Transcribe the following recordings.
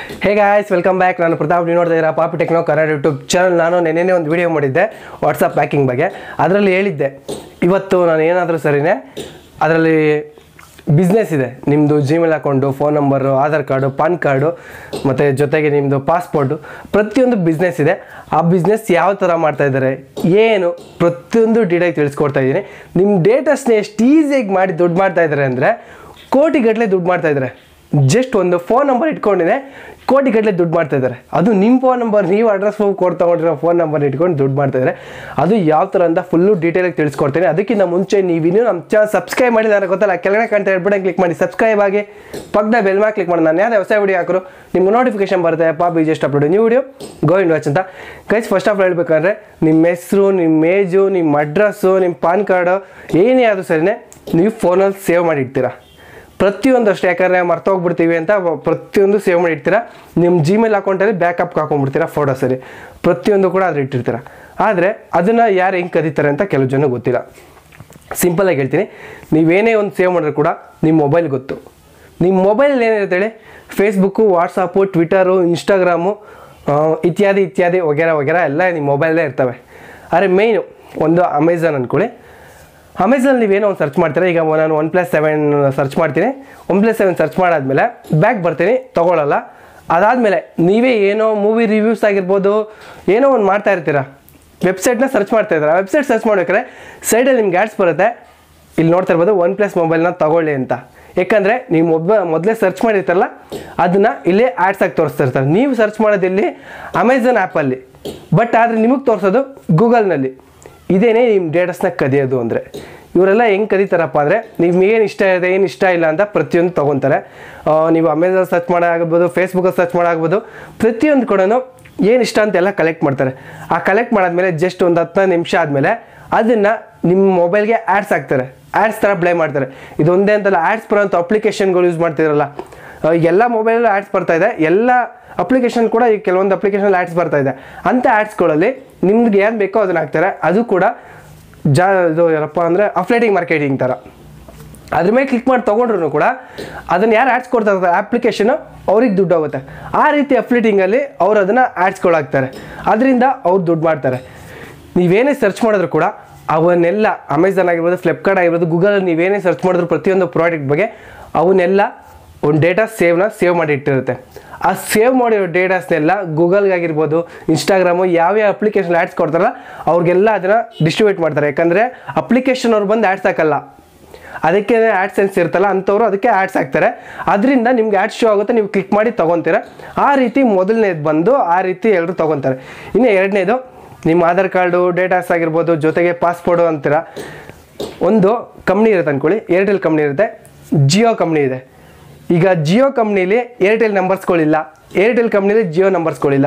Hey guys, welcome back. ನಾನು ಪ್ರತಾಪ್. ನೀವು ನೋಡ್ತಾ ಇದ್ದೀರಾ ಪಾಪಿ ಟೆಕ್ನೋ ಕನ್ನಡ ಯೂಟ್ಯೂಬ್ ಚಾನಲ್. ನಾನು ನೆನ್ನೆ ಒಂದು ವಿಡಿಯೋ ಮಾಡಿದ್ದೆ ವಾಟ್ಸಪ್ ಪ್ಯಾಕಿಂಗ್ ಬಗ್ಗೆ. ಅದರಲ್ಲಿ ಹೇಳಿದ್ದೆ ಇವತ್ತು ನಾನು ಏನಾದರೂ ಸರಿನೇ ಅದರಲ್ಲಿ ಬಿಸ್ನೆಸ್ ಇದೆ. ನಿಮ್ಮದು Gmail account, phone number, Aadhaar card, PAN card ಮತ್ತು ಜೊತೆಗೆ ನಿಮ್ಮದು ಪಾಸ್ಪೋರ್ಟು, ಪ್ರತಿಯೊಂದು ಬಿಸ್ನೆಸ್ ಇದೆ. ಆ ಬಿಸ್ನೆಸ್ ಯಾವ ಥರ ಮಾಡ್ತಾಯಿದ್ದಾರೆ, ಏನು ಪ್ರತಿಯೊಂದು ಡೀಟೇಲ್ ತಿಳಿಸ್ಕೊಡ್ತಾ ಇದ್ದೀನಿ. ನಿಮ್ಮ ಡೇಟಾಸ್ನ ಎಷ್ಟು ಈಸಿಯಾಗಿ ಮಾಡಿ ದುಡ್ಡು ಮಾಡ್ತಾಯಿದ್ದಾರೆ ಅಂದರೆ ಕೋಟಿಗಟ್ಟಲೆ ದುಡ್ಡು ಮಾಡ್ತಾಯಿದ್ದಾರೆ. ಜಸ್ಟ್ ಒಂದು ಫೋನ್ ನಂಬರ್ ಇಟ್ಕೊಂಡಿದೆ ಕೋಟಿಗಟ್ಟಲೆ ದುಡ್ಡು ಮಾಡ್ತಾಯಿದ್ದಾರೆ. ಅದು ನಿಮ್ಮ ಫೋನ್ ನಂಬರ್, ನೀವು ಅಡ್ರೆಸ್ ತೊಗೊಂಡಿರೋ ಫೋನ್ ನಂಬರ್ ಇಟ್ಕೊಂಡು ದುಡ್ಡು ಮಾಡ್ತಾಯಿದ್ದಾರೆ. ಅದು ಯಾವ ಥರ ಅಂತ ಫುಲ್ಲು ಡೀಟೇಲಾಗಿ ತಿಳಿಸ್ಕೊಡ್ತೀನಿ. ಅದಕ್ಕಿಂತ ಮುಂಚೆ ನೀವಿನ್ನೂ ನಮ್ಮ ಚಾನಲ್ ಸಬ್ಸ್ಕ್ರೈಬ್ ಮಾಡಿಲ್ಲ ನನಗೆ ಗೊತ್ತಲ್ಲ, ಕೆಳಗಡೆ ಕಾಣ್ತಾ ಬಟನ್ ಕ್ಲಿಕ್ ಮಾಡಿ ಸಬ್ಸ್ಕ್ರೈಬ್ ಆಗಿ, ಪಕ್ಕದ ಬೆಲ್ ಮಾರ್ಕ್ ಕ್ಲಿಕ್ ಮಾಡಿ. ನಾನು ಯಾವುದೇ ಹೊಸ ವಿಡಿಯೋ ಹಾಕಿದ್ರು ನಿಮ್ಗೆ ನೋಟಿಫಿಕೇಶನ್ ಬರುತ್ತೆ. ಪಾಪಿ just upload new video go and watch ಅಂತ. ಗೈಸ್, ಫಸ್ಟ್ ಆಫ್ ಆಲ್ ಹೇಳ್ಬೇಕಂದ್ರೆ ನಿಮ್ಮ ಹೆಸರು, ನಿಮ್ಮ ಏಜು, ನಿಮ್ಮ ಅಡ್ರೆಸ್ಸು, ನಿಮ್ಮ ಪಾನ್ ಕಾರ್ಡು ಏನೇ ಆದರೂ ಸರಿನೇ ನೀವು ಫೋನಲ್ಲಿ ಸೇವ್ ಮಾಡಿ ಇಡ್ತೀರಾ. ಪ್ರತಿಯೊಂದು ಅಷ್ಟೇ, ಯಾಕಂದರೆ ಮರ್ತೋಗ್ಬಿಡ್ತೀವಿ ಅಂತ ಪ್ರತಿಯೊಂದು ಸೇವ್ ಮಾಡಿ ಇಡ್ತೀರಾ. ನಿಮ್ಮ ಜಿಮೇಲ್ ಅಕೌಂಟಲ್ಲಿ ಬ್ಯಾಕಪ್ ಹಾಕೊಂಡ್ಬಿಡ್ತೀರಾ ಫೋಟೋ ಸರಿ, ಪ್ರತಿಯೊಂದು ಕೂಡ ಅದ್ರ ಇಟ್ಟಿರ್ತೀರ. ಆದರೆ ಅದನ್ನು ಯಾರು ಹೆಂಗೆ ಕದೀತಾರೆ ಅಂತ ಕೆಲವು ಜನ ಗೊತ್ತಿಲ್ಲ. ಸಿಂಪಲಾಗಿ ಹೇಳ್ತೀನಿ, ನೀವೇನೇ ಒಂದು ಸೇವ್ ಮಾಡಿದ್ರು ಕೂಡ ನಿಮ್ಮ ಮೊಬೈಲ್ ಗೊತ್ತು. ನಿಮ್ಮ ಮೊಬೈಲ್ ಏನಿರುತ್ತೆ ಹೇಳಿ, ಫೇಸ್ಬುಕ್ಕು, ವಾಟ್ಸಪ್ಪು, ಟ್ವಿಟರು, ಇನ್ಸ್ಟಾಗ್ರಾಮು ಇತ್ಯಾದಿ ಇತ್ಯಾದಿ ವಗೇರಾ ಎಲ್ಲ ನಿಮ್ಮ ಮೊಬೈಲೇ ಇರ್ತವೆ. ಆದರೆ ಮೇಯ್ನು ಒಂದು ಅಮೆಝಾನ್ ಅಂದ್ಕೊಳ್ಳಿ. ಅಮೆಝಾನ್ ನೀವೇನೋ ಒಂದು ಸರ್ಚ್ ಮಾಡ್ತೀರಾ. ಈಗ ನಾನು OnePlus 7 ಸರ್ಚ್ ಮಾಡ್ತೀನಿ. OnePlus 7 ಸರ್ಚ್ ಮಾಡಾದ್ಮೇಲೆ ಬ್ಯಾಕ್ ಬರ್ತೀನಿ, ತೊಗೊಳ್ಳಲ್ಲ. ಅದಾದಮೇಲೆ ನೀವೇ ಏನೋ ಮೂವಿ ರಿವ್ಯೂಸ್ ಆಗಿರ್ಬೋದು, ಏನೋ ಒಂದು ಮಾಡ್ತಾ ಇರ್ತೀರಾ, ವೆಬ್ಸೈಟ್ನ ಸರ್ಚ್ ಮಾಡ್ತಾ ಇದ್ದೀರಾ. ವೆಬ್ಸೈಟ್ ಸರ್ಚ್ ಮಾಡ್ಬೇಕಾದ್ರೆ ಸೈಡಲ್ಲಿ ನಿಮ್ಗೆ ಆ್ಯಡ್ಸ್ ಬರುತ್ತೆ. ಇಲ್ಲಿ ನೋಡ್ತಾ ಇರ್ಬೋದು OnePlus ಮೊಬೈಲ್ನ ತೊಗೊಳ್ಳಿ ಅಂತ. ಯಾಕಂದರೆ ನೀವು ಮೊದಲೇ ಸರ್ಚ್ ಮಾಡಿರ್ತಾರಲ್ಲ, ಅದನ್ನು ಇಲ್ಲೇ ಆ್ಯಡ್ಸ್ ಆಗಿ ತೋರಿಸ್ತಾ ಇರ್ತಾರೆ. ನೀವು ಸರ್ಚ್ ಮಾಡೋದಿಲ್ಲಿ ಅಮೆಝಾನ್ ಆ್ಯಪಲ್ಲಿ, ಬಟ್ ಆದರೆ ನಿಮಗೆ ತೋರಿಸೋದು ಗೂಗಲ್ನಲ್ಲಿ. ಇದೇನೇ ನಿಮ್ಮ ಡೇಟಾಸ್ನ ಕದಿಯೋದು ಅಂದರೆ. ಇವರೆಲ್ಲ ಹೆಂಗೆ ಕದೀತಾರಪ್ಪ ಅಂದರೆ, ನಿಮ್ಗೇನು ಇಷ್ಟ ಇದೆ, ಏನು ಇಷ್ಟ ಇಲ್ಲ ಅಂತ ಪ್ರತಿಯೊಂದು ತೊಗೊತಾರೆ. ನೀವು ಅಮೆಝಾನ್ ಸರ್ಚ್ ಮಾಡೋಗ್ಬೋದು, ಫೇಸ್ಬುಕ್ಕಲ್ಲಿ ಸರ್ಚ್ ಮಾಡೋಗ್ಬೋದು, ಪ್ರತಿಯೊಂದು ಕೂಡ ಏನು ಇಷ್ಟ ಅಂತೆಲ್ಲ ಕಲೆಕ್ಟ್ ಮಾಡ್ತಾರೆ. ಆ ಕಲೆಕ್ಟ್ ಮಾಡಾದ್ಮೇಲೆ ಜಸ್ಟ್ ಒಂದು 10 ನಿಮಿಷ ಆದಮೇಲೆ ಅದನ್ನು ನಿಮ್ಮ ಮೊಬೈಲ್ಗೆ ಆ್ಯಡ್ಸ್ ಹಾಕ್ತಾರೆ. ಆ್ಯಡ್ಸ್ ಥರ ಪ್ಲೇ ಮಾಡ್ತಾರೆ. ಇದೊಂದೇ ಅಂತಲ್ಲ, ಆ್ಯಡ್ಸ್ ಬರೋಂಥ ಅಪ್ಲಿಕೇಶನ್ಗಳು ಯೂಸ್ ಮಾಡ್ತಿರಲ್ಲ, ಎಲ್ಲ ಮೊಬೈಲಲ್ಲೂ ಆ್ಯಡ್ಸ್ ಬರ್ತಾಯಿದೆ. ಎಲ್ಲ ಅಪ್ಲಿಕೇಶನ್ ಕೂಡ ಈಗ ಕೆಲವೊಂದು ಅಪ್ಲಿಕೇಶನ್ ಆ್ಯಡ್ಸ್ ಬರ್ತಾಯಿದೆ. ಅಂಥ ಆ್ಯಡ್ಸ್ಗಳಲ್ಲಿ ನಿಮ್ಗೆ ಏನು ಬೇಕೋ ಅದನ್ನು ಹಾಕ್ತಾರೆ. ಅದು ಕೂಡ ಇದು ಏನಪ್ಪ ಅಂದರೆ ಅಫ್ಲೇಟಿಂಗ್ ಮಾರ್ಕೆಟಿಂಗ್ ಥರ. ಅದ್ರ ಮೇಲೆ ಕ್ಲಿಕ್ ಮಾಡಿ ತೊಗೊಂಡ್ರು ಕೂಡ ಅದನ್ನು ಯಾರು ಆ್ಯಡ್ಸ್ ಕೊಡ್ತಾ ಇರ್ತಾರೆ ಅಪ್ಲಿಕೇಶನು, ಅವ್ರಿಗೆ ದುಡ್ಡು ಹೋಗುತ್ತೆ. ಆ ರೀತಿ ಅಫ್ಲೇಟಿಂಗಲ್ಲಿ ಅವ್ರು ಅದನ್ನು ಆ್ಯಡ್ಸ್ಗಳಾಗ್ತಾರೆ. ಅದರಿಂದ ಅವ್ರು ದುಡ್ಡು ಮಾಡ್ತಾರೆ. ನೀವೇನೇ ಸರ್ಚ್ ಮಾಡಿದ್ರು ಕೂಡ ಅವನ್ನೆಲ್ಲ, ಅಮೆಝಾನ್ ಆಗಿರ್ಬೋದು, ಫ್ಲಿಪ್ಕಾರ್ಟ್ ಆಗಿರ್ಬೋದು, ಗೂಗಲಲ್ಲಿ ನೀವೇನೇ ಸರ್ಚ್ ಮಾಡಿದ್ರು ಪ್ರತಿಯೊಂದು ಪ್ರಾಡಕ್ಟ್ ಬಗ್ಗೆ ಅವನ್ನೆಲ್ಲ ಒಂದು ಡೇಟಾ ಸೇವ್ ಮಾಡಿ ಇಟ್ಟಿರುತ್ತೆ. ಆ ಸೇವ್ ಮಾಡಿರೋ ಡೇಟಾಸ್ನೆಲ್ಲ ಗೂಗಲ್ಗಾಗಿರ್ಬೋದು, ಇನ್ಸ್ಟಾಗ್ರಾಮು, ಯಾವ್ಯಾವ ಅಪ್ಲಿಕೇಶನ್ ಆ್ಯಡ್ಸ್ ಕೊಡ್ತಾರಲ್ಲ ಅವ್ರಿಗೆಲ್ಲ ಅದನ್ನು ಡಿಸ್ಟ್ರಿಬ್ಯೂಟ್ ಮಾಡ್ತಾರೆ. ಯಾಕಂದರೆ ಅಪ್ಲಿಕೇಶನ್ ಅವ್ರು ಬಂದು ಆ್ಯಡ್ಸ್ ಹಾಕಲ್ಲ, ಅದಕ್ಕೆ ಆ್ಯಡ್ ಸೆನ್ಸ್ ಇರ್ತಲ್ಲ ಅಂಥವ್ರು ಅದಕ್ಕೆ ಆ್ಯಡ್ಸ್ ಹಾಕ್ತಾರೆ. ಅದರಿಂದ ನಿಮ್ಗೆ ಆ್ಯಡ್ಸ್ ಶೋ ಆಗುತ್ತೆ, ನೀವು ಕ್ಲಿಕ್ ಮಾಡಿ ತೊಗೊತೀರ. ಆ ರೀತಿ ಮೊದಲನೇದು ಬಂದು ಆ ರೀತಿ ಎಲ್ಲರೂ ತೊಗೊತಾರೆ. ಇನ್ನು ಎರಡನೇದು ನಿಮ್ಮ ಆಧಾರ್ ಕಾರ್ಡು, ಡೇಟಾಸ್ ಆಗಿರ್ಬೋದು, ಜೊತೆಗೆ ಪಾಸ್ಪೋರ್ಟು ಅಂತೀರ. ಒಂದು ಕಂಪ್ನಿ ಇರುತ್ತೆ ಅಂದ್ಕೊಳ್ಳಿ, ಏರ್ಟೆಲ್ ಕಂಪ್ನಿ ಇರುತ್ತೆ, ಜಿಯೋ ಕಂಪ್ನಿ ಇದೆ. ಈಗ ಜಿಯೋ ಕಂಪ್ನೀಲಿ ಏರ್ಟೆಲ್ ನಂಬರ್ಸ್ಗಳಿಲ್ಲ, ಏರ್ಟೆಲ್ ಕಂಪ್ನೀಲಿ ಜಿಯೋ ನಂಬರ್ಸ್ಗಳಿಲ್ಲ.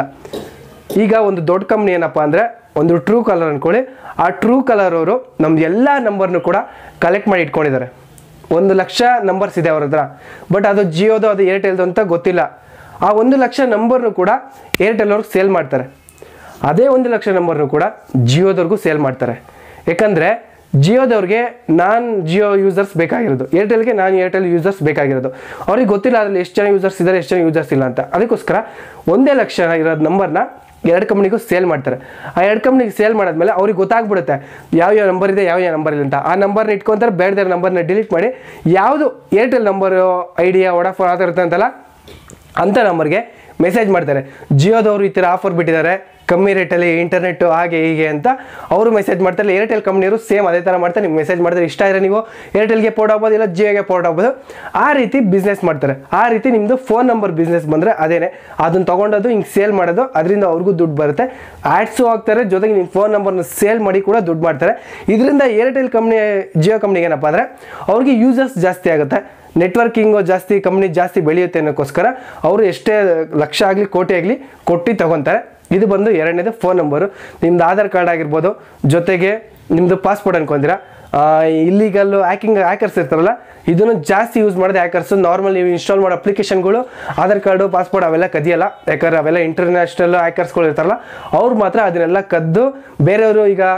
ಈಗ ಒಂದು ದೊಡ್ಡ ಕಂಪ್ನಿ ಏನಪ್ಪ ಅಂದರೆ ಒಂದು ಟ್ರೂ ಕಾಲರ್ ಅಂದ್ಕೊಳ್ಳಿ. ಆ ಟ್ರೂ ಕಾಲರ್ ಅವರು ನಮ್ದು ಎಲ್ಲ ನಂಬರ್ನು ಕೂಡ ಕಲೆಕ್ಟ್ ಮಾಡಿ ಇಟ್ಕೊಂಡಿದ್ದಾರೆ. 1,00,000 ನಂಬರ್ಸ್ ಇದೆ ಅವ್ರ ಹತ್ರ. ಬಟ್ ಅದು ಜಿಯೋದು, ಅದು ಏರ್ಟೆಲ್ದು ಅಂತ ಗೊತ್ತಿಲ್ಲ. ಆ 1,00,000 ನಂಬರ್ನು ಕೂಡ ಏರ್ಟೆಲ್ ಅವ್ರಿಗೆ ಸೇಲ್ ಮಾಡ್ತಾರೆ. ಅದೇ 1,00,000 ನಂಬರ್ನು ಕೂಡ ಜಿಯೋದವ್ರಿಗೂ ಸೇಲ್ ಮಾಡ್ತಾರೆ. ಯಾಕಂದರೆ ಜಿಯೋದವ್ರಿಗೆ ಜಿಯೋ ಯೂಸರ್ಸ್ ಬೇಕಾಗಿರೋದು, ಏರ್ಟೆಲ್ಗೆ ಏರ್ಟೆಲ್ ಯೂಸರ್ಸ್ ಬೇಕಾಗಿರೋದು. ಅವ್ರಿಗೆ ಗೊತ್ತಿಲ್ಲ ಅದರಲ್ಲಿ ಎಷ್ಟು ಜನ ಯೂಸರ್ಸ್ ಇದ್ದಾರೆ, ಎಷ್ಟು ಜನ ಯೂಸರ್ಸ್ ಇಲ್ಲ ಅಂತ. ಅದಕ್ಕೋಸ್ಕರ 1,00,000 ಇರೋದು ನಂಬರ್ನ 2 ಕಂಪ್ನಿಗೂ ಸೇಲ್ ಮಾಡ್ತಾರೆ. ಆ 2 ಕಂಪ್ನಿಗೆ ಸೇಲ್ ಮಾಡಾದ್ಮೇಲೆ ಅವ್ರಿಗೆ ಗೊತ್ತಾಗ್ಬಿಡುತ್ತೆ ಯಾವ್ಯಾವ ನಂಬರ್ ಇದೆ, ಯಾವ್ಯಾವ ನಂಬರ್ ಇಲ್ಲ ಅಂತ. ಆ ನಂಬರ್ನ ಇಟ್ಕೊತಾರೆ, ಬೇಡದೇ ನಂಬರ್ನ ಡಿಲೀಟ್ ಮಾಡಿ ಯಾವುದು ಏರ್ಟೆಲ್ ನಂಬರು, ಐಡಿಯಾ, ವೋಡಾಫೋನ್ ಆ ಥರ ಇರುತ್ತೆ ಅಂತಲ್ಲ, ಅಂಥ ನಂಬರ್ಗೆ ಮೆಸೇಜ್ ಮಾಡ್ತಾರೆ. ಜಿಯೋದವರು ಈ ಥರ ಆಫರ್ ಬಿಟ್ಟಿದ್ದಾರೆ, ಕಮ್ಮಿ ರೇಟಲ್ಲಿ ಇಂಟರ್ನೆಟ್ಟು ಹಾಗೆ ಹೀಗೆ ಅಂತ ಅವರು ಮೆಸೇಜ್ ಮಾಡ್ತಾರೆ. ಏರ್ಟೆಲ್ ಕಂಪ್ನಿಯವರು ಸೇಮ್ ಅದೇ ಥರ ಮಾಡ್ತಾರೆ. ನಿಮ್ಗೆ ಮೆಸೇಜ್ ಮಾಡ್ತಾರೆ, ಇಷ್ಟ ಇದ್ರೆ ನೀವು ಏರ್ಟೆಲ್ಗೆ ಪೋರ್ಟ್ ಆಗ್ಬೋದು, ಇಲ್ಲ ಜಿಯೋಗೆ ಪೋರ್ಟ್ ಆಗ್ಬೋದು. ಆ ರೀತಿ ಬಿಸ್ನೆಸ್ ಮಾಡ್ತಾರೆ. ಆ ರೀತಿ ನಿಮ್ಮದು ಫೋನ್ ನಂಬರ್ ಬಿಸ್ನೆಸ್ ಬಂದರೆ ಅದೇನೆ, ಅದನ್ನು ತೊಗೊಂಡೋದು ಹಿಂಗೆ ಸೇಲ್ ಮಾಡೋದು, ಅದರಿಂದ ಅವ್ರಿಗೂ ದುಡ್ಡು ಬರುತ್ತೆ. ಆ್ಯಡ್ಸು ಹಾಕ್ತಾರೆ, ಜೊತೆಗೆ ನಿಮ್ಮ ಫೋನ್ ನಂಬರ್ನ ಸೇಲ್ ಮಾಡಿ ಕೂಡ ದುಡ್ಡು ಮಾಡ್ತಾರೆ. ಇದರಿಂದ ಏರ್ಟೆಲ್ ಕಂಪ್ನಿ, ಜಿಯೋ ಕಂಪ್ನಿಗೆ ಏನಪ್ಪ ಅಂದರೆ ಅವ್ರಿಗೆ ಯೂಸರ್ಸ್ ಜಾಸ್ತಿ ಆಗುತ್ತೆ, ನೆಟ್ವರ್ಕಿಂಗು ಜಾಸ್ತಿ, ಕಂಪ್ನಿ ಜಾಸ್ತಿ ಬೆಳೆಯುತ್ತೆ ಅನ್ನೋಕ್ಕೋಸ್ಕರ ಅವರು ಎಷ್ಟೇ ಲಕ್ಷ ಆಗಲಿ ಕೋಟಿ ಆಗಲಿ ಕೊಟ್ಟು ತೊಗೊತಾರೆ. ಇದು ಬಂದು ಎರಡನೇದು ಫೋನ್ ನಂಬರು. ನಿಮ್ಮದು ಆಧಾರ್ ಕಾರ್ಡ್ ಆಗಿರ್ಬೋದು, ಜೊತೆಗೆ ನಿಮ್ಮದು ಪಾಸ್ಪೋರ್ಟ್ ಅನ್ಕೊಂತೀರಾ. ಇಲ್ಲಿಗಲ್ಲು ಹ್ಯಾಕರ್ಸ್ ಇರ್ತಾರಲ್ಲ, ಇದನ್ನು ಜಾಸ್ತಿ ಯೂಸ್ ಮಾಡೋದು ಹ್ಯಾಕರ್ಸು. ನಾರ್ಮಲ್ ನೀವು ಇನ್ಸ್ಟಾಲ್ ಮಾಡೋ ಅಪ್ಲಿಕೇಶನ್ಗಳು ಆಧಾರ್ ಕಾರ್ಡು, ಪಾಸ್ಪೋರ್ಟ್ ಅವೆಲ್ಲ ಕದಿಯಲ್ಲ. ಯಾಕಂದರೆ ಅವೆಲ್ಲ ಇಂಟರ್ನ್ಯಾಷನಲ್ ಹ್ಯಾಕರ್ಸ್ಗಳು ಇರ್ತಾರಲ್ಲ, ಅವ್ರು ಮಾತ್ರ ಅದನ್ನೆಲ್ಲ ಕದ್ದು ಬೇರೆಯವರು ಈಗ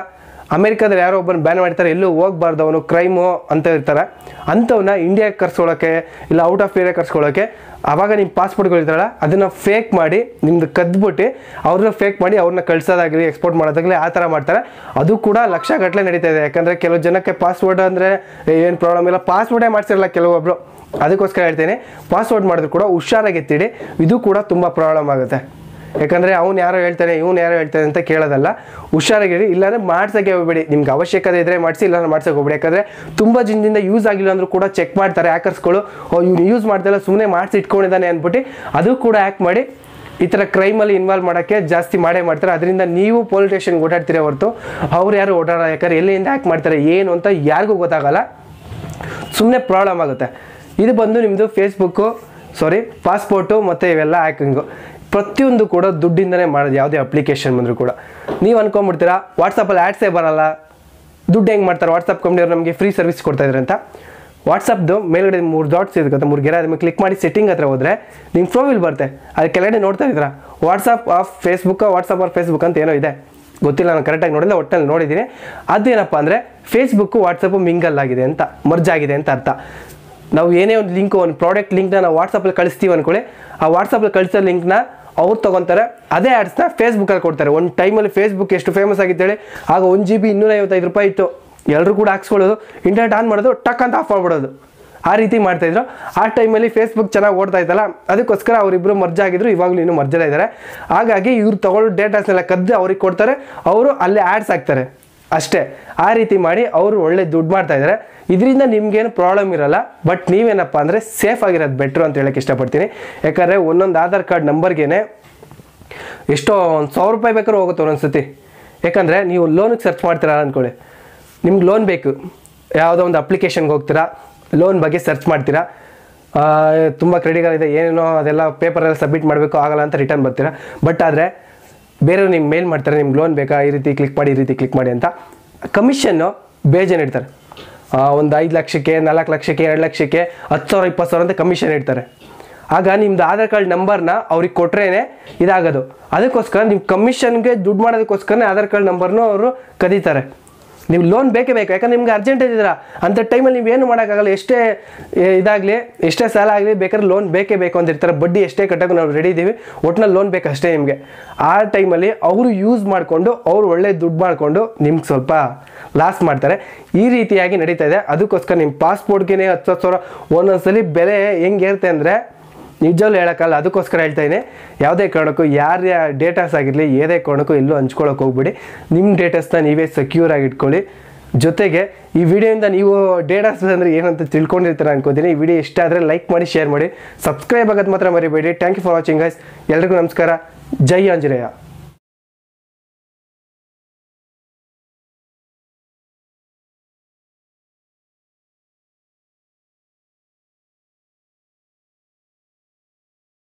ಅಮೆರಿಕಾದಲ್ಲಿ ಯಾರೋ ಒಬ್ಬನ ಬ್ಯಾನ್ ಮಾಡ್ತಾರೆ, ಎಲ್ಲೂ ಹೋಗ್ಬಾರ್ದು ಅವನು ಕ್ರೈಮು ಅಂತ ಇರ್ತಾರೆ, ಅಂಥವನ್ನ ಇಂಡಿಯಾಗೆ ಕರ್ಸ್ಕೊಳ್ಳೋಕ್ಕೆ ಇಲ್ಲ ಔಟ್ ಆಫ್ ಏರಿಯಾ ಕರ್ಸ್ಕೊಳ್ಳೋಕ್ಕೆ ಆವಾಗ ನಿಮ್ಮ ಪಾಸ್ಪೋರ್ಟ್ಗಳಿರ್ತಾರಲ್ಲ ಅದನ್ನು ಫೇಕ್ ಮಾಡಿ ನಿಮ್ದು ಕದ್ಬಿಟ್ಟು ಅವ್ರನ್ನ ಫೇಕ್ ಮಾಡಿ ಅವ್ರನ್ನ ಕಳ್ಸೋದಾಗಲಿ ಎಕ್ಸ್ಪೋರ್ಟ್ ಮಾಡೋದಾಗಲಿ ಆ ಥರ ಮಾಡ್ತಾರೆ. ಅದು ಕೂಡ ಲಕ್ಷಗಟ್ಟಲೆ ನಡೀತಾ ಇದೆ. ಯಾಕಂದರೆ ಕೆಲವು ಜನಕ್ಕೆ ಪಾಸ್ಪೋರ್ಟ್ ಅಂದರೆ ಏನು ಪ್ರಾಬ್ಲಮ್ ಇಲ್ಲ, ಪಾಸ್ಪೋರ್ಟೇ ಮಾಡ್ಸಿರಲ್ಲ ಕೆಲವೊಬ್ಬರು. ಅದಕ್ಕೋಸ್ಕರ ಹೇಳ್ತೀನಿ, ಪಾಸ್ವರ್ಡ್ ಮಾಡಿದ್ರು ಕೂಡ ಹುಷಾರಾಗಿ ಎತ್ತಿಡಿ. ಇದು ಕೂಡ ತುಂಬ ಪ್ರಾಬ್ಲಮ್ ಆಗುತ್ತೆ. ಯಾಕಂದರೆ ಅವ್ನು ಯಾರೋ ಹೇಳ್ತಾನೆ ಇವ್ನು ಯಾರೋ ಹೇಳ್ತಾನೆ ಅಂತ ಕೇಳೋದಲ್ಲ, ಹುಷಾರಾಗಿರಿ. ಇಲ್ಲಾಂದರೆ ಮಾಡ್ಸೋಕ್ಕೆ ಹೋಗ್ಬೇಡಿ. ನಿಮ್ಗೆ ಅವಶ್ಯಕತೆ ಇದ್ದರೆ ಮಾಡಿಸಿ, ಇಲ್ಲಾಂದ್ರೆ ಮಾಡ್ಸೋಕೆ ಹೋಗ್ಬೇಡಿ. ಯಾಕಂದರೆ ತುಂಬ ದಿನದಿಂದ ಯೂಸ್ ಆಗಿಲ್ಲ ಅಂದರೂ ಕೂಡ ಚೆಕ್ ಮಾಡ್ತಾರೆ ಹ್ಯಾಕರ್ಸ್ಗಳು. ಇವ್ನು ಯೂಸ್ ಮಾಡ್ತಾಯಿಲ್ಲ ಸುಮ್ಮನೆ ಮಾಡಿಸಿ ಇಟ್ಕೊಂಡಿದ್ದಾನೆ ಅಂದ್ಬಿಟ್ಟು ಅದು ಕೂಡ ಹ್ಯಾಕ್ ಮಾಡಿ ಈ ಥರ ಕ್ರೈಮಲ್ಲಿ ಇನ್ವಾಲ್ವ್ ಮಾಡೋಕ್ಕೆ ಜಾಸ್ತಿ ಮಾಡೇ ಮಾಡ್ತಾರೆ. ಅದರಿಂದ ನೀವು ಪೊಲೀಸ್ ಸ್ಟೇಷನ್ಗೆ ಓಡಾಡ್ತೀರ ಹೊರತು ಅವ್ರು ಯಾರು ಓಡಾಡೋ. ಯಾಕಂದರೆ ಎಲ್ಲಿಂದ ಹ್ಯಾಕ್ ಮಾಡ್ತಾರೆ ಏನು ಅಂತ ಯಾರಿಗೂ ಗೊತ್ತಾಗಲ್ಲ, ಸುಮ್ಮನೆ ಪ್ರಾಬ್ಲಮ್ ಆಗುತ್ತೆ. ಇದು ಬಂದು ನಿಮ್ಮದು ಪಾಸ್ಪೋರ್ಟು ಮತ್ತು ಇವೆಲ್ಲ ಹ್ಯಾಕಿಂಗು ಪ್ರತಿಯೊಂದು ಕೂಡ ದುಡ್ಡಿಂದನೇ ಮಾಡೋದು. ಯಾವುದೇ ಅಪ್ಲಿಕೇಶನ್ ಬಂದರೂ ಕೂಡ ನೀವು ಅಂದ್ಕೊಂಡ್ಬಿಡ್ತೀರಾ ವಾಟ್ಸಪ್ಪಲ್ಲಿ ಆ್ಯಡ್ಸೇ ಬರಲ್ಲ, ದುಡ್ಡು ಹೆಂಗೆ ಮಾಡ್ತಾರೆ ವಾಟ್ಸಪ್ ಕಂಪ್ನಿಯವ್ರು ನಮಗೆ ಫ್ರೀ ಸರ್ವಿಸ್ ಕೊಡ್ತಾಯಿದ್ದಾರೆ ಅಂತ. ವಾಟ್ಸಪ್ದು ಮೇಲ್ಗಡೆ 3 ಡಾಟ್ಸ್ ಇರುತ್ತೆ, 3 ಗೆರೆ, ಅದನ್ನು ಕ್ಲಿಕ್ ಮಾಡಿ ಸೆಟ್ಟಿಂಗ್ ಹತ್ರ ಹೋದರೆ ನಿಮ್ಮ ಪ್ರೊಫೈಲ್ ಬರುತ್ತೆ. ಅದು ಕೆಳಗಡೆ ನೋಡ್ತಾ ಇದ್ದೀರಾ ವಾಟ್ಸಪ್ ಆಫ್ ಫೇಸ್ಬುಕ್ ಅಂತ ಏನೋ ಇದೆ, ಗೊತ್ತಿಲ್ಲ, ನಾನು ಕರೆಕ್ಟಾಗಿ ನೋಡಿಲ್ಲ, ಒಟ್ಟಲ್ಲಿ ನೋಡಿದ್ದೀನಿ. ಅದೇನಪ್ಪ ಅಂದರೆ ಫೇಸ್ಬುಕ್ಕು ವಾಟ್ಸಪ್ಪು ಮಿಂಗಲ್ ಆಗಿದೆ ಅಂತ, ಮರ್ಜ್ ಆಗಿದೆ ಅಂತ ಅರ್ಥ. ನಾವು ಏನೇ ಒಂದು ಲಿಂಕು, ಒಂದು ಪ್ರಾಡಕ್ಟ್ ಲಿಂಕ್ನ ನಾವು ವಾಟ್ಸಪ್ಪಲ್ಲಿ ಕಳಿಸ್ತೀವಿ ಅಂದ್ಕೊಳ್ಳಿ, ಆ ವಾಟ್ಸಪ್ಪಲ್ಲಿ ಕಳಿಸೋ ಲಿಂಕ್ನ ಅವ್ರು ತೊಗೊತಾರೆ, ಅದೇ ಆ್ಯಡ್ಸ್ನ ಫೇಸ್ಬುಕ್ಕಲ್ಲಿ ಕೊಡ್ತಾರೆ. ಒಂದು ಟೈಮಲ್ಲಿ ಫೇಸ್ಬುಕ್ ಎಷ್ಟು ಫೇಮಸ್ ಆಗಿತ್ತೇಳಿ, ಆಗ 1 GB 255 ರೂಪಾಯಿ ಇತ್ತು. ಎಲ್ಲರೂ ಕೂಡ ಹಾಕ್ಸ್ಕೊಳ್ಳೋದು, ಇಂಟರ್ನೆಟ್ ಆನ್ ಮಾಡೋದು, ಟಕ್ ಅಂತ ಆಫ್ ಮಾಡ್ಬಿಡೋದು, ಆ ರೀತಿ ಮಾಡ್ತಾಯಿದ್ರು. ಆ ಟೈಮಲ್ಲಿ ಫೇಸ್ಬುಕ್ ಚೆನ್ನಾಗಿ ಓಡ್ತಾ ಇತ್ತಲ್ಲ, ಅದಕ್ಕೋಸ್ಕರ ಅವರಿಬ್ಬರು ಮರ್ಜ್ ಆಗಿದ್ರು. ಇವಾಗಲೂ ಇನ್ನೂ ಮರ್ಜಲ್ಲೇ ಇದ್ದಾರೆ. ಹಾಗಾಗಿ ಇವ್ರು ತೊಗೊಳ್ಳೋ ಡೇಟಾಸ್ನೆಲ್ಲ ಕದ್ದು ಅವ್ರಿಗೆ ಕೊಡ್ತಾರೆ, ಅವರು ಅಲ್ಲೇ ಆ್ಯಡ್ಸ್ ಹಾಕ್ತಾರೆ ಅಷ್ಟೇ. ಆ ರೀತಿ ಮಾಡಿ ಅವರು ಒಳ್ಳೆ ದುಡ್ಡು ಮಾಡ್ತಾ ಇದ್ದಾರೆ. ಇದರಿಂದ ನಿಮ್ಗೇನು ಪ್ರಾಬ್ಲಮ್ ಇರಲ್ಲ. ಬಟ್ ನೀವೇನಪ್ಪ ಅಂದರೆ ಸೇಫ್ ಆಗಿರೋದು ಬೆಟ್ರು ಅಂತ ಹೇಳಕ್ಕೆ ಇಷ್ಟಪಡ್ತೀನಿ. ಯಾಕಂದರೆ ಒಂದೊಂದು ಆಧಾರ್ ಕಾರ್ಡ್ ನಂಬರ್ಗೇನೆ ಎಷ್ಟೋ 1,000 ರೂಪಾಯಿ ಬೇಕಾದ್ರೂ ಹೋಗುತ್ತೆ ಒಂದೊಂದ್ಸತಿ. ಯಾಕಂದರೆ ನೀವು ಲೋನಿಗೆ ಸರ್ಚ್ ಮಾಡ್ತೀರಾ ಅಂದ್ಕೊಳ್ಳಿ, ನಿಮ್ಗೆ ಲೋನ್ ಬೇಕು, ಯಾವುದೋ ಒಂದು ಅಪ್ಲಿಕೇಶನ್ಗೆ ಹೋಗ್ತೀರಾ, ಲೋನ್ ಬಗ್ಗೆ ಸರ್ಚ್ ಮಾಡ್ತೀರಾ, ತುಂಬ ಕ್ರೆಡಿಟ್ ಇದೆ ಏನೇನೋ ಅದೆಲ್ಲ ಪೇಪರೆಲ್ಲ ಸಬ್ಮಿಟ್ ಮಾಡಬೇಕು, ಆಗಲ್ಲ ಅಂತ ರಿಟರ್ನ್ ಬರ್ತೀರಾ. ಬಟ್ ಆದರೆ ಬೇರೆಯವ್ರು ನಿಮ್ಗೆ ಮೇಲ್ ಮಾಡ್ತಾರೆ, ನಿಮ್ಗೆ ಲೋನ್ ಬೇಕಾ, ಈ ರೀತಿ ಕ್ಲಿಕ್ ಮಾಡಿ, ಈ ರೀತಿ ಕ್ಲಿಕ್ ಮಾಡಿ ಅಂತ. ಕಮಿಷನ್ನು ಬೇಜಾನ್ ಇಡ್ತಾರೆ. ಒಂದು 5 ಲಕ್ಷಕ್ಕೆ, 4 ಲಕ್ಷಕ್ಕೆ, 2 ಲಕ್ಷಕ್ಕೆ, 10,000 20,000 ಅಂತ ಕಮಿಷನ್ ಇಡ್ತಾರೆ. ಆಗ ನಿಮ್ದು ಆಧಾರ್ ಕಾರ್ಡ್ ನಂಬರ್ನ ಅವ್ರಿಗೆ ಕೊಟ್ರೇನೆ ಇದಾಗೋದು. ಅದಕ್ಕೋಸ್ಕರ ನೀವು ಕಮಿಷನ್ಗೆ ದುಡ್ಡು ಮಾಡೋದಕ್ಕೋಸ್ಕರನೇ ಆಧಾರ್ ಕಾರ್ಡ್ ನಂಬರ್ನು ಅವರು ಕದೀತಾರೆ. ನೀವು ಲೋನ್ ಬೇಕೇ ಬೇಕು, ಯಾಕಂದ್ರೆ ನಿಮ್ಗೆ ಅರ್ಜೆಂಟ್ ಇದ್ದೀರಾ ಅಂಥ ಟೈಮಲ್ಲಿ ನೀವೇನು ಮಾಡೋಕ್ಕಾಗಲ್ಲ. ಎಷ್ಟೇ ಇದಾಗಲಿ, ಎಷ್ಟೇ ಸಾಲ ಆಗಲಿ, ಬೇಕಾದ್ರೆ ಲೋನ್ ಬೇಕೇ ಬೇಕು ಅಂತ ಇರ್ತಾರೆ. ಬಡ್ಡಿ ಎಷ್ಟೇ ಕಟ್ಟೋಕೆ ನಾವು ರೆಡಿ ಇದ್ದೀವಿ, ಒಟ್ಟಿನಲ್ಲಿ ಲೋನ್ ಬೇಕಷ್ಟೇ ನಿಮಗೆ. ಆ ಟೈಮಲ್ಲಿ ಅವರು ಯೂಸ್ ಮಾಡಿಕೊಂಡು ಅವ್ರು ಒಳ್ಳೆ ದುಡ್ಡು ಮಾಡಿಕೊಂಡು ನಿಮ್ಗೆ ಸ್ವಲ್ಪ ಲಾಸ್ ಮಾಡ್ತಾರೆ. ಈ ರೀತಿಯಾಗಿ ನಡೀತಾ ಇದೆ. ಅದಕ್ಕೋಸ್ಕರ ನಿಮ್ಮ ಪಾಸ್ಪೋರ್ಟ್ಗೆ 10,000 ಒಂದೊಂದ್ಸಲಿ ಬೆಲೆ ಹೆಂಗೆ ಇರುತ್ತೆ ಅಂದರೆ ನಿಜವೂ ಹೇಳೋಕ್ಕಲ್ಲ. ಅದಕ್ಕೋಸ್ಕರ ಹೇಳ್ತಾ ಇದ್ದೀನಿ, ಯಾವುದೇ ಕಾರಣಕ್ಕೂ ಯಾರ ಡೇಟಾಸ್ ಆಗಿರಲಿ ಯಾವುದೇ ಕಾರಣಕ್ಕೂ ಎಲ್ಲೂ ಹಂಚ್ಕೊಳ್ಳೋಕೆ ಹೋಗ್ಬಿಡಿ. ನಿಮ್ಮ ಡೇಟಾಸ್ನ ನೀವೇ ಸೆಕ್ಯೂರಾಗಿ ಇಟ್ಕೊಳ್ಳಿ. ಜೊತೆಗೆ ಈ ವಿಡಿಯೋಯಿಂದ ನೀವು ಡೇಟಾಸ್ ಅಂದರೆ ಏನಂತ ತಿಳ್ಕೊಂಡಿರ್ತೀರ ಅನ್ಕೋತೀನಿ. ಈ ವಿಡಿಯೋ ಇಷ್ಟ ಆದರೆ ಲೈಕ್ ಮಾಡಿ, ಶೇರ್ ಮಾಡಿ, ಸಬ್ಸ್ಕ್ರೈಬ್ ಆಗೋದು ಮಾತ್ರ ಮರಿಬೇಡಿ. Thank you for watching guys. ಎಲ್ರಿಗೂ ನಮಸ್ಕಾರ. ಜೈ ಆಂಜನೇಯ.